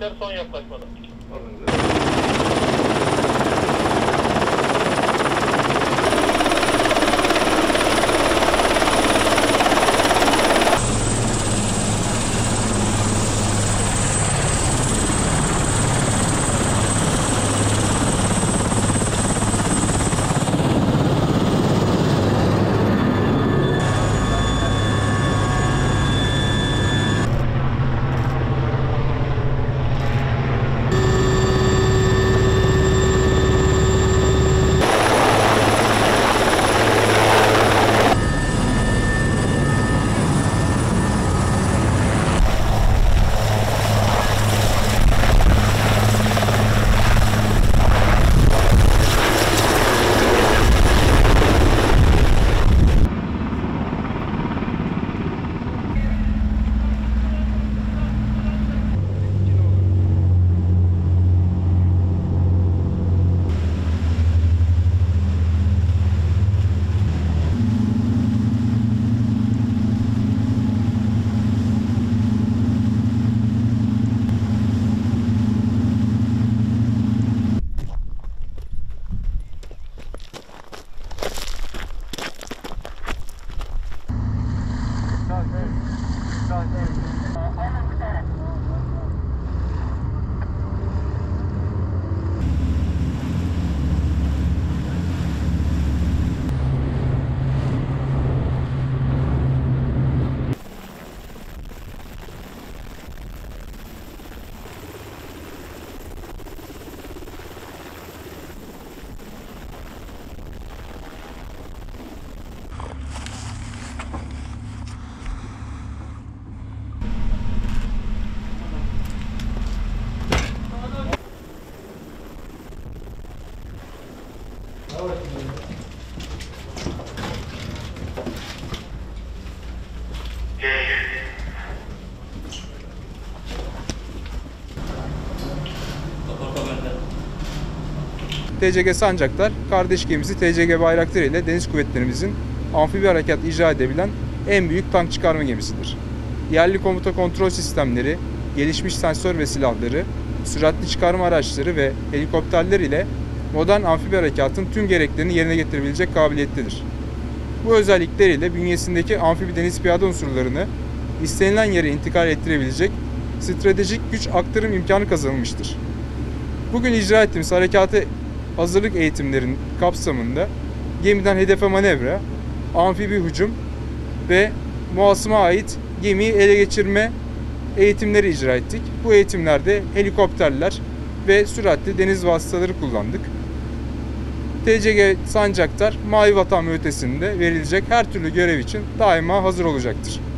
Helikopter son yaklaşmada. TCG Sancaktar, kardeş gemisi TCG Bayraktar ile Deniz Kuvvetlerimizin amfibi harekat icra edebilen en büyük tank çıkarma gemisidir. Yerli komuta kontrol sistemleri, gelişmiş sensör ve silahları, süratli çıkarma araçları ve helikopterler ile modern amfibi harekatın tüm gereklerini yerine getirebilecek kabiliyettedir. Bu özellikleriyle bünyesindeki amfibi deniz piyade unsurlarını istenilen yere intikal ettirebilecek stratejik güç aktarım imkanı kazanılmıştır. Bugün icra ettiğimiz harekatı hazırlık eğitimlerinin kapsamında gemiden hedefe manevra, amfibi hücum ve muhasıma ait gemiyi ele geçirme eğitimleri icra ettik. Bu eğitimlerde helikopterler ve süratli deniz vasıtaları kullandık. TCG Sancaktar, Mavi Vatan müessesesinde verilecek her türlü görev için daima hazır olacaktır.